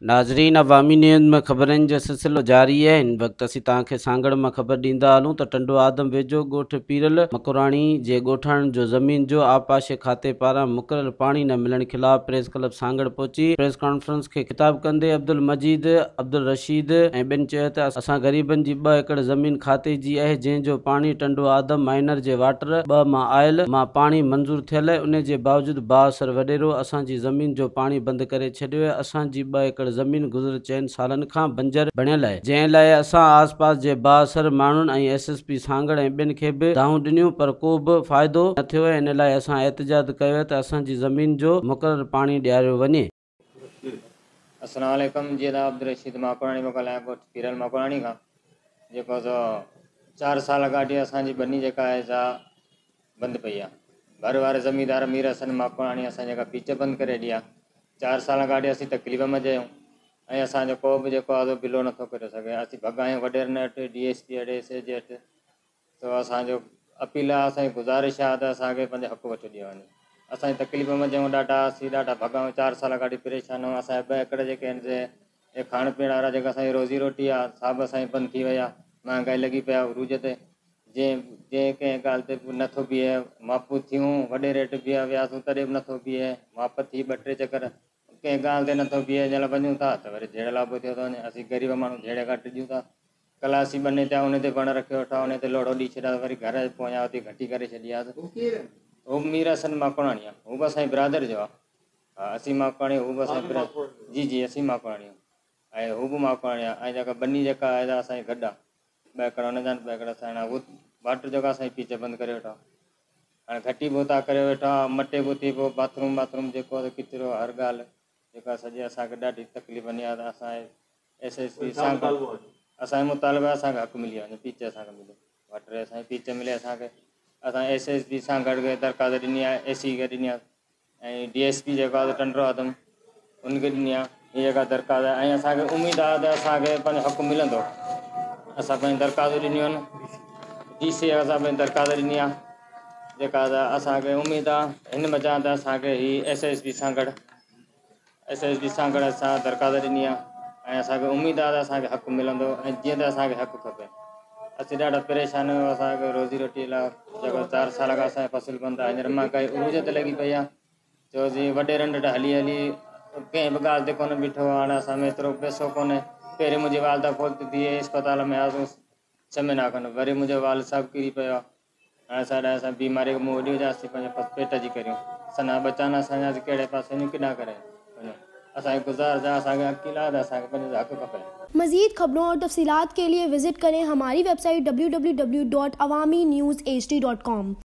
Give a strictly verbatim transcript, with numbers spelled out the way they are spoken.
नाज़रीन, अवामी न्यूज़ में ख़बरनि जो सिलसिलो जारी है। इन वक़्तु असीं तव्हांखे सांगड़ में ख़बर ॾींदा हलूं त टंडो आदम वेझो ॻोठ पीरल मकराणी जे ॻोठाणनि जो ज़मीन जो आबपाशी खाते पारां मुक़ररु पाणी न मिलण ख़िलाफ़ प्रेस क्लब सांगड़ पहुची प्रेस कॉन्फ्रेंस खे ख़िताब कंदे अब्दुल मजीद अब्दुल रशीद ऐं ॿिनि चयो त असां ग़रीबनि जी ॿ एकड़ ज़मीन खाते जी आहे, जंहिंजो पाणी टंडो आदम माइनर जे वाटर ॿ मां आयल मां पाणी मंज़ूर थियल आहे। उन जे बावजूदि बासर वॾेरो असांजी ज़मीन जो पाणी बंदि करे छॾियो आहे। असांजी ॿ एकड़ ज़मीन गुज़िर चइनि सालनि खां बंजर बणियल आहे, जंहिं लाइ असां आस पास जे बासर माण्हुनि ऐं एस एस पी सांगड़ ऐं ॿिनि खे बि दाहूं ॾिनियूं, पर को बि फ़ाइदो न थियो आहे। इन लाइ असां एहतजाज कयो त असांजी ज़मीन जो मुक़ररु पाणी ॾियारियो वञे। अस्सलाम वालेकुम। जी अब्दुल रशीद मकराणी में ॻाल्हायां पियो, पीरल मकराणी खां। जेको सो चारि साल गाॾी असांजी बनी जेका आहे सा बंदि पई आहे। घर वारे ज़मींदार मीर हसन मकराणी असां जेका पीच बंदि करे ॾी आहे। चारि साल गाॾी असीं तकलीफ़ में जयूं ऐं असांजो को बि जेको आहे बिलो नथो करे सघे। असीं भॻायूं वॾेरनि वटि, डी एस पी वटि, एस एच वटि। तो असांजो अपील आहे, असांजी गुज़ारिश आहे त असांखे पंहिंजो हक़ वठी ॾियो वञे। असांजी तकलीफ़ में जयूं ॾाढा, असीं ॾाढा भॻायूं, चारि साल गाॾी परेशान आहियूं। असांजा ॿ एकड़ जेके आहिनि से खाइण पीअण वारा जेका असांजी रोज़ी रोटी आहे सा बि असांजी बंदि थी वई आहे। महांगाई लॻी पई आहे उरूज ते, जंहिं जंहिं कंहिं ॻाल्हि ते नथो बीहे। मापू थियूं वॾे रेट बीह वियासीं तॾहिं बि नथो बीहे। माप थी ॿ टे चकर कंहिं ॻाल्हि ते नथो बीहे, जंहिं वञूं था त वरी झेड़ लाभो थियो थो वञे। असीं ग़रीब माण्हू झेड़ घटि ॾियूं था। कल्ह असीं बने ते उन ते वण रखियो वेठा, उन ते लोड़ो ॾेई छॾिया, वरी घर पोयां हुते घटी करे छॾियासीं। हू मीर हसन मकराणी आहे, हू बि असांजे बिरादर जो आहे। हा, असीं मकराणी, हू बि असांजे बिरादर। जी जी असीं मकराणी ऐं हू बि मकराणी आहे। ऐं जेका बनी जेका आहे असांजी गॾु आहे, ॿ एकड़ हुन जा ॿ एकड़ असांजा। उहो वाटर जेका असांजी पीच बंदि करे वेठा, हाणे घटी बोता करे वेठा, मटे बि थी पियो। बाथरूम बाथरूम जेको आहे किचिरो, हर ॻाल्हि जेका सॼी असांखे ॾाढी तकलीफ़ वञी आहे। त असांजे एस एस पी सां असांजो मुतालबो आहे असांखे हक़ु मिली वञे, पीच असांखे मिले, वाटर असांजी पीच मिले असांखे। असां एस एस पी सां गॾु दरख़्वास्त ॾिनी आहे, ए सी खे ॾिनी आहे ऐं डी एस पी जेको आहे टंडो आदम उनखे ॾिनी आहे। हीअ जेका दरख़्वास्त आहे ऐं असांखे उमेदु आहे त असांखे पंहिंजो हक़ु मिलंदो। असां पंहिंजी दरख़्वास्त ॾिनियूं आहिनि, डी सी असां पंहिंजी दरख़्वास्त ॾिनी आहे जेका त असांखे उमेदु आहे हिन वजह त असांखे हीअ एस एस पी सां गॾु एस एस पी सां गॾु असां दरख़्वास्त ॾिनी आहे ऐं असांखे उमेदु आहे त असांखे हक़ु मिलंदो ऐं जीअं त असांखे हक़ु खपे। असीं ॾाढा परेशान आहियूं। असांखे रोज़ी रोटी लाइ जेको चारि साल खां असांजी फ़सुलु बंदि आहे। हींअर महांगाई उरूज ते लॻी पई आहे, छो जी वॾे रंड हली हली कंहिं बि ॻाल्हि ते कोन बीठो। हाणे असां में एतिरो पैसो कोन्हे। पहिरीं मुंहिंजी वालदा फौत थी वई, अस्पताल में आयासीं छह महीना खनि, वरी मुंहिंजो वाल सभु किरी पियो आहे। हाणे असां असां बीमारी खां मुंहुं ॾियूं था पंहिंजे पेट जी करियूं। सना बचाना असांजा कहिड़े पासे वञूं, किॾा करे वञूं। असांजी गुज़ारिश आहे, असांखे अकील आहे त असांखे पंहिंजो हक़ खपे। मज़ीद खबरों और तफसीलात के लिए विजिट करें हमारी website W W W dot Awami news H D dot com.